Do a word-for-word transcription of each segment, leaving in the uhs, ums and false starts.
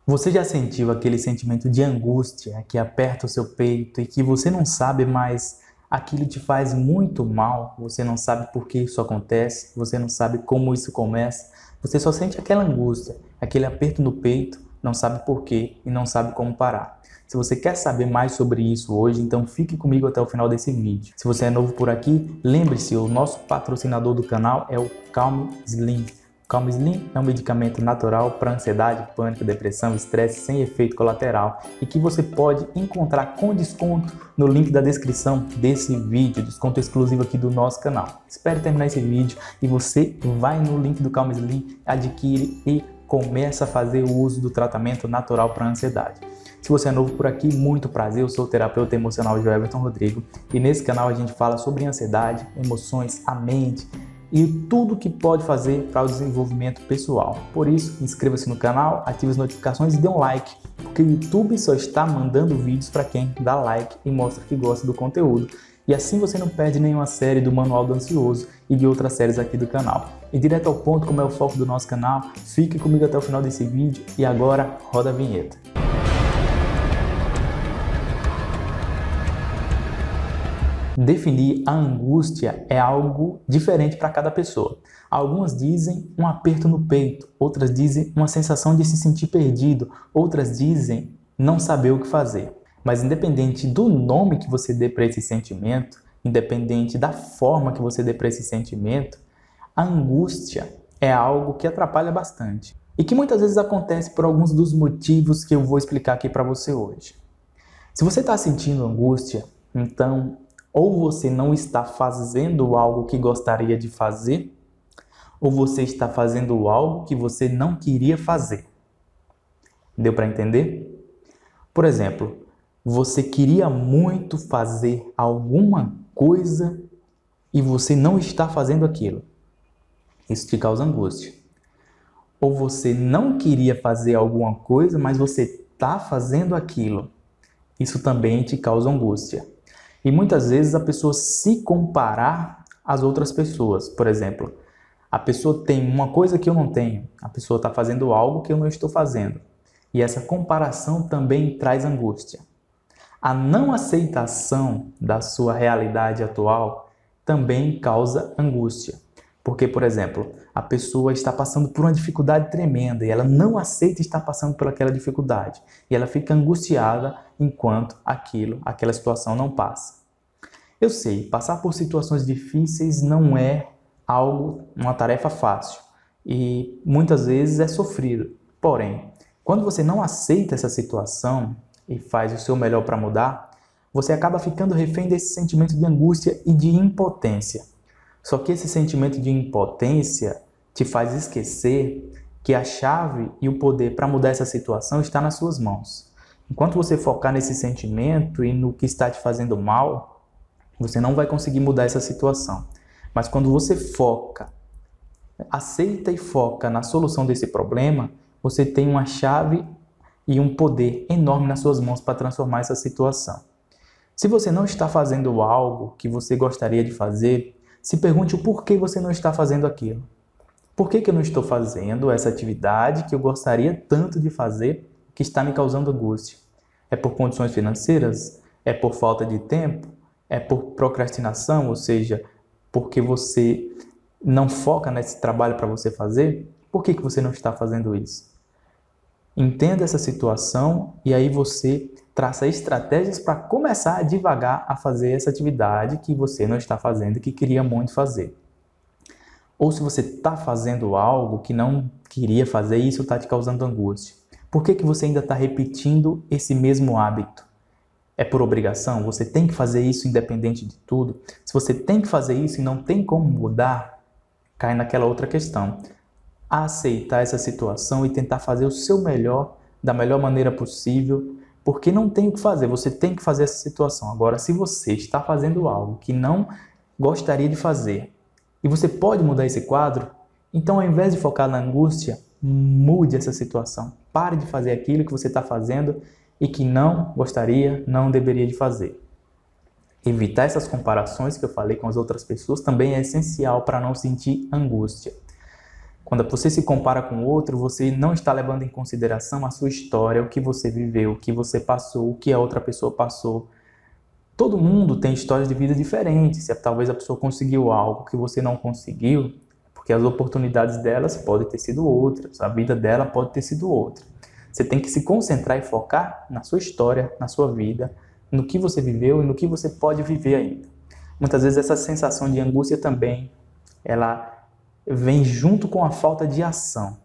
Você já sentiu aquele sentimento de angústia que aperta o seu peito e que você não sabe mais, aquilo te faz muito mal, você não sabe por que isso acontece, você não sabe como isso começa, você só sente aquela angústia, aquele aperto no peito, não sabe por quê e não sabe como parar. Se você quer saber mais sobre isso hoje, então fique comigo até o final desse vídeo. Se você é novo por aqui, lembre-se, o nosso patrocinador do canal é o Calm Slim. Calm Slim é um medicamento natural para ansiedade, pânico, depressão, estresse sem efeito colateral e que você pode encontrar com desconto no link da descrição desse vídeo, desconto exclusivo aqui do nosso canal. Espero terminar esse vídeo e você vai no link do Calm Slim, adquire e começa a fazer o uso do tratamento natural para ansiedade. Se você é novo por aqui, muito prazer, eu sou o terapeuta emocional Joelberton Rodrigo e nesse canal a gente fala sobre ansiedade, emoções, a mente e tudo que pode fazer para o desenvolvimento pessoal. Por isso, inscreva-se no canal, ative as notificações e dê um like, porque o YouTube só está mandando vídeos para quem dá like e mostra que gosta do conteúdo. E assim você não perde nenhuma série do Manual do Ansioso e de outras séries aqui do canal. E direto ao ponto, como é o foco do nosso canal, fique comigo até o final desse vídeo e agora roda a vinheta. Definir a angústia é algo diferente para cada pessoa. Algumas dizem um aperto no peito, outras dizem uma sensação de se sentir perdido, outras dizem não saber o que fazer. Mas independente do nome que você dê para esse sentimento, independente da forma que você dê para esse sentimento, a angústia é algo que atrapalha bastante. E que muitas vezes acontece por alguns dos motivos que eu vou explicar aqui para você hoje. Se você está sentindo angústia, então ou você não está fazendo algo que gostaria de fazer, ou você está fazendo algo que você não queria fazer. Deu para entender? Por exemplo, você queria muito fazer alguma coisa e você não está fazendo aquilo. Isso te causa angústia. Ou você não queria fazer alguma coisa, mas você está fazendo aquilo. Isso também te causa angústia. E muitas vezes a pessoa se comparar às outras pessoas. Por exemplo, a pessoa tem uma coisa que eu não tenho, a pessoa está fazendo algo que eu não estou fazendo. E essa comparação também traz angústia. A não aceitação da sua realidade atual também causa angústia. Porque, por exemplo, a pessoa está passando por uma dificuldade tremenda e ela não aceita estar passando por aquela dificuldade. E ela fica angustiada enquanto aquilo, aquela situação não passa. Eu sei, passar por situações difíceis não é algo, uma tarefa fácil. E muitas vezes é sofrido. Porém, quando você não aceita essa situação e faz o seu melhor para mudar, você acaba ficando refém desse sentimento de angústia e de impotência. Só que esse sentimento de impotência te faz esquecer que a chave e o poder para mudar essa situação está nas suas mãos. Enquanto você focar nesse sentimento e no que está te fazendo mal, você não vai conseguir mudar essa situação. Mas quando você foca, aceita e foca na solução desse problema, você tem uma chave e um poder enorme nas suas mãos para transformar essa situação. Se você não está fazendo algo que você gostaria de fazer, se pergunte o porquê você não está fazendo aquilo. Por que que eu não estou fazendo essa atividade que eu gostaria tanto de fazer, que está me causando angústia? É por condições financeiras? É por falta de tempo? É por procrastinação? Ou seja, porque você não foca nesse trabalho para você fazer? Por que que você não está fazendo isso? Entenda essa situação e aí você traça estratégias para começar devagar a fazer essa atividade que você não está fazendo e que queria muito fazer. Ou se você está fazendo algo que não queria fazer, isso está te causando angústia. Por que que você ainda está repetindo esse mesmo hábito? É por obrigação? Você tem que fazer isso independente de tudo? Se você tem que fazer isso e não tem como mudar, cai naquela outra questão. Aceitar essa situação e tentar fazer o seu melhor, da melhor maneira possível, porque não tem o que fazer, você tem que fazer essa situação. Agora, se você está fazendo algo que não gostaria de fazer e você pode mudar esse quadro, então ao invés de focar na angústia, mude essa situação. Pare de fazer aquilo que você está fazendo e que não gostaria, não deveria de fazer. Evitar essas comparações que eu falei com as outras pessoas também é essencial para não sentir angústia. Quando você se compara com o outro, você não está levando em consideração a sua história, o que você viveu, o que você passou, o que a outra pessoa passou. Todo mundo tem histórias de vida diferentes. Se talvez a pessoa conseguiu algo que você não conseguiu, porque as oportunidades delas podem ter sido outras, a vida dela pode ter sido outra. Você tem que se concentrar e focar na sua história, na sua vida, no que você viveu e no que você pode viver ainda. Muitas vezes essa sensação de angústia também, ela vem junto com a falta de ação.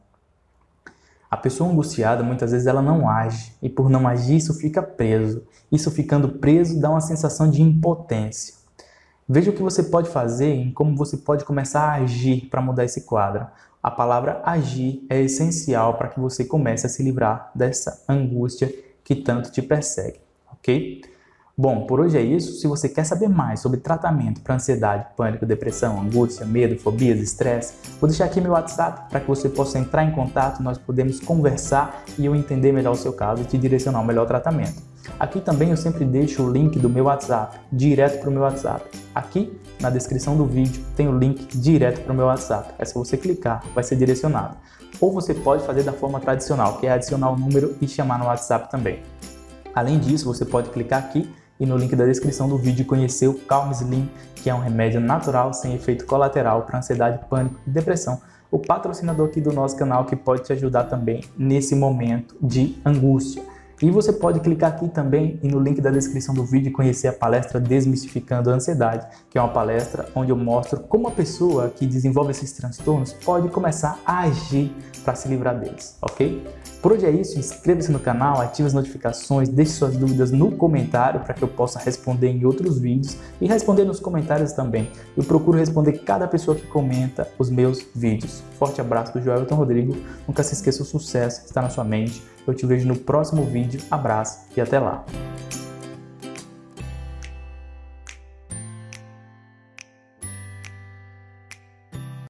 A pessoa angustiada, muitas vezes, ela não age. E por não agir, isso fica preso. Isso ficando preso dá uma sensação de impotência. Veja o que você pode fazer e como você pode começar a agir para mudar esse quadro. A palavra agir é essencial para que você comece a se livrar dessa angústia que tanto te persegue, ok? Bom, por hoje é isso. Se você quer saber mais sobre tratamento para ansiedade, pânico, depressão, angústia, medo, fobias, estresse, vou deixar aqui meu WhatsApp para que você possa entrar em contato, nós podemos conversar e eu entender melhor o seu caso e te direcionar o melhor tratamento. Aqui também eu sempre deixo o link do meu WhatsApp, direto para o meu WhatsApp. Aqui na descrição do vídeo tem o link direto para o meu WhatsApp. É só você clicar, vai ser direcionado. Ou você pode fazer da forma tradicional, que é adicionar o número e chamar no WhatsApp também. Além disso, você pode clicar aqui e no link da descrição do vídeo conhecer o Calm Slim, que é um remédio natural sem efeito colateral para ansiedade, pânico e depressão. O patrocinador aqui do nosso canal que pode te ajudar também nesse momento de angústia. E você pode clicar aqui também e no link da descrição do vídeo conhecer a palestra Desmistificando a Ansiedade, que é uma palestra onde eu mostro como a pessoa que desenvolve esses transtornos pode começar a agir para se livrar deles, ok? Por hoje é isso, inscreva-se no canal, ative as notificações, deixe suas dúvidas no comentário para que eu possa responder em outros vídeos e responder nos comentários também. Eu procuro responder cada pessoa que comenta os meus vídeos. Forte abraço do Joelton Rodrigo, nunca se esqueça, o sucesso está na sua mente. Eu te vejo no próximo vídeo, abraço e até lá!